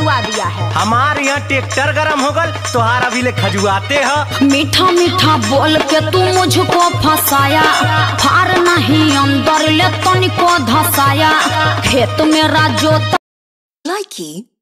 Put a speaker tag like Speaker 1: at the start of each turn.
Speaker 1: खजुआ दिया है।
Speaker 2: हमारे यहाँ ट्रैक्टर गरम हो गल तोहार अभी ले खजुआते हो।
Speaker 1: मीठा मीठा बोल के तू मुझको फंसाया, फार नहीं अंदर ले तनिको धसाया, खेत मेरा जोत।
Speaker 3: Likey